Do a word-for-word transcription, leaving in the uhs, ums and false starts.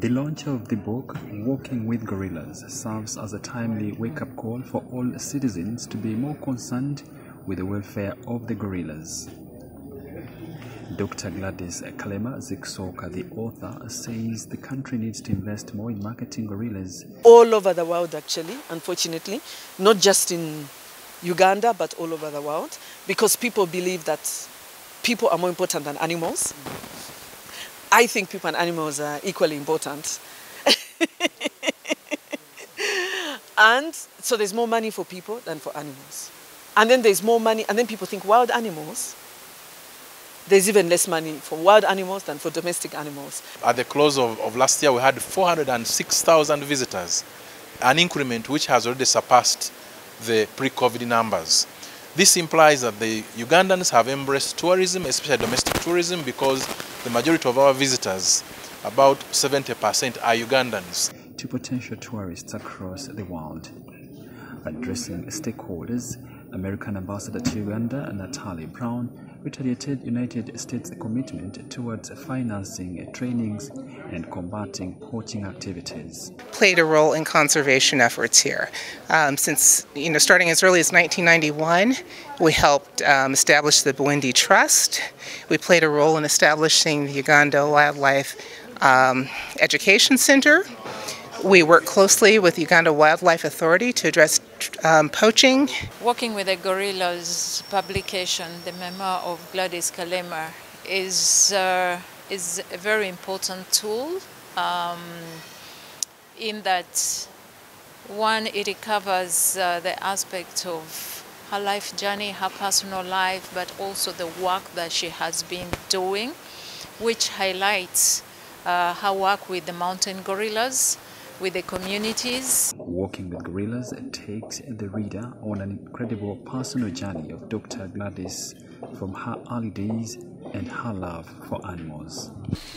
The launch of the book, Walking with Gorillas, serves as a timely wake-up call for all citizens to be more concerned with the welfare of the gorillas. Doctor Gladys Kalema-Ziksoka, the author, says the country needs to invest more in marketing gorillas. All over the world, actually, unfortunately, not just in Uganda, but all over the world, because people believe that people are more important than animals. I think people and animals are equally important. And so there's more money for people than for animals. And then there's more money, and then people think wild animals. There's even less money for wild animals than for domestic animals. At the close of, of last year, we had four hundred six thousand visitors, an increment which has already surpassed the pre-COVID numbers. This implies that the Ugandans have embraced tourism, especially domestic tourism, because the majority of our visitors, about seventy percent, are Ugandans. To potential tourists across the world. Addressing stakeholders, American Ambassador to Uganda, Natalie Brown, reiterated United States' commitment towards financing trainings and combating poaching activities. Played a role in conservation efforts here. Um, since, you know, starting as early as nineteen ninety-one, we helped um, establish the Bwindi Trust. We played a role in establishing the Uganda Wildlife um, Education Center. We work closely with the Uganda Wildlife Authority to address um, poaching. Walking with the Gorillas publication, the memoir of Gladys Kalema, is, uh, is a very important tool um, in that, one, it covers uh, the aspect of her life journey, her personal life, but also the work that she has been doing, which highlights uh, her work with the mountain gorillas, with the communities. Walking with Gorillas takes the reader on an incredible personal journey of Doctor Gladys from her early days and her love for animals.